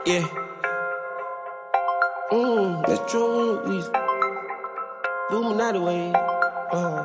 Yeah. That's true. We Boominati way. We've done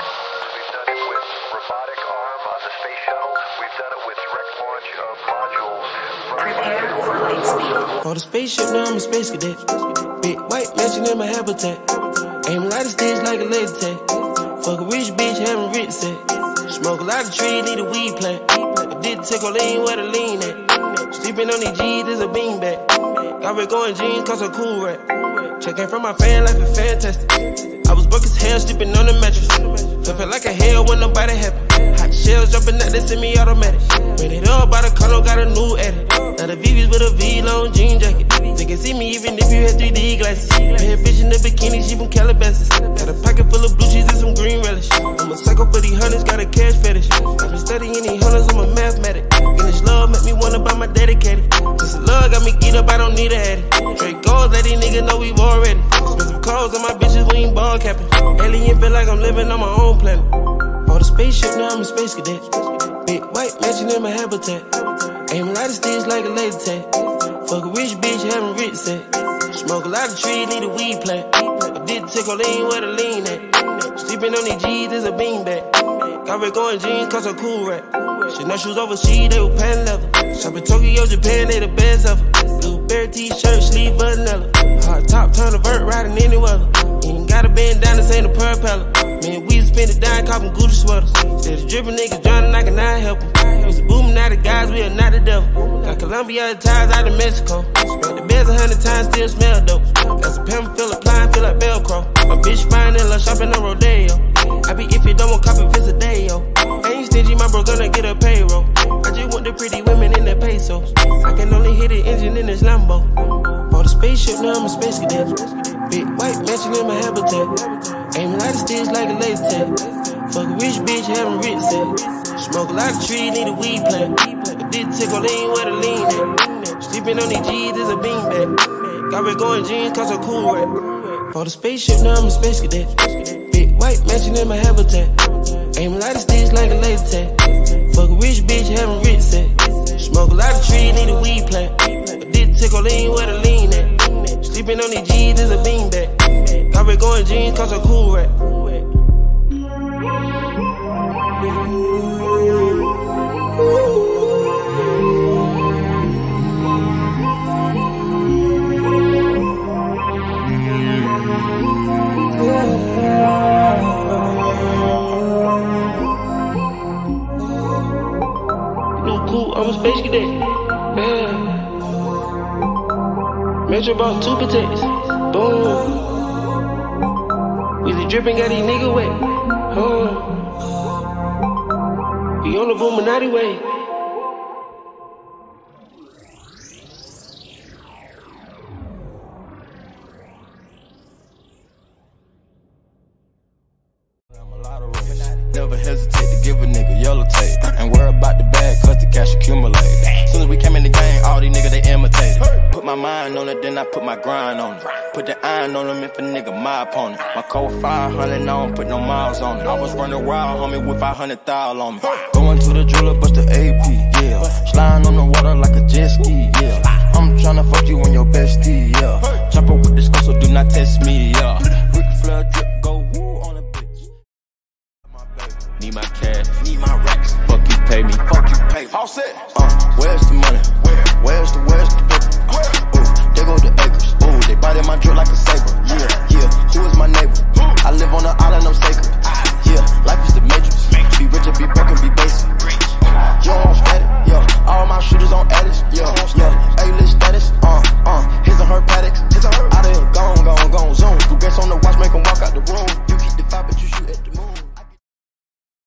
it with robotic arm on the space shuttle. We've done it with direct launch of modules. Prepare for lightspeed. On the spaceship, now I'm a space cadet. Big white mansion in my habitat. Aim a lot of sticks like a laser tag. Fuck a rich bitch, having rich set. Smoke a lot of trees, need a weed plant. I did tickle lean where the lean at. Sleeping on these G's, there's a beanbag. Got Rick Owen jeans, cause I'm cool rat. Checking from my fan life is fantastic. I was broke as hell, sleeping on the mattress. Felt like a hell when nobody happy. Hot shells jumping out, they semi-automatic. Ran it up by the condo, got a new edit. Now the VV's with a V-long jean jacket. They can see me even if you had 3D glasses. Bad bitch in the bikini, she from Calabasas. Got a pocket full of blue cheese and some green relish. I'm a psycho for these hunters, got a cash fetish. I've been studying these hunters, I'm a mathematic. And this love make me wanna buy my dedicated. This love got me geeked up, I don't need a addy. Straight goals, let these niggas know we already. Spend some clothes on my bitches, we ain't ball capping. Alien feel like I'm living on my own planet. On the spaceship, now I'm a space cadet. Big white mansion in my habitat. Aim a lot of sticks like a laser tag. Fuck a rich bitch, having rich set. Smoke a lot of trees, need a weed plant. I did tickle lean where the lean at. Sleeping on these G's, there's a beanbag. Got Rick Owen jeans, cause I'm cool rat. Shit, no shoes overseas, they were pan leather. Shop in Tokyo, Japan, they the best ever. Blueberry t-shirt, sleeve vanilla. Hot top, turn a vert, riding any weather. You ain't got a bandana, this ain't a propeller. Man, we spend it down, copping Gucci sweaters. Said the drippin' niggas drowning, I cannot help them. Used to Boominati guys, we are not the devil. Got Colombia ties out of Mexico. Spent the beds 100 times, still smell dope. Got some pimp, feel applying, feel like Velcro. My bitch fine and love shopping on Rodeo. I be if you don't want copy, visit day, yo. Ain't stingy, my bro gonna get a payroll. I just want the pretty women in the pesos. I can only hit the engine in this Lambo. On the spaceship, now I'm a space cadet. Big white mansion in my habitat. Aim a lot of sticks like a laser tag. Fuck a rich bitch, having rich set. Smoke a lot of trees, need a weed plant. I did tickle lean where the lean at. Sleeping on these G's, there's a beanbag. Got Rick Owen jeans, cause I'm cool rat. On the spaceship, now I'm a space cadet. Big white mansion in my habitat. Aim a lot of sticks like a laser tag. Fuck a rich bitch, having rich set. Smoke a lot of trees, need a weed plant. I did tickle lean where the lean at. Sleeping on these G's, there's a beanbag. Got Rick Owen jeans, cause I'm cool rat. I'm a space cadet. Yeah. Metro bought 2 protects. Boom. Weezy dripping, got these niggas wet. We on the Boominati way. Never hesitate to give a nigga yellow tape. Ain't worry about the bag, cause the cash accumulate. Soon as we came in the game, all these niggas they imitated. Put my mind on it, then I put my grind on it. Put the iron on them if a nigga my opponent. My code 500, I don't put no miles on it. I was running wild, homie, with 500,000 on me. Going to the driller, bust the AP, yeah. Sliding on the water like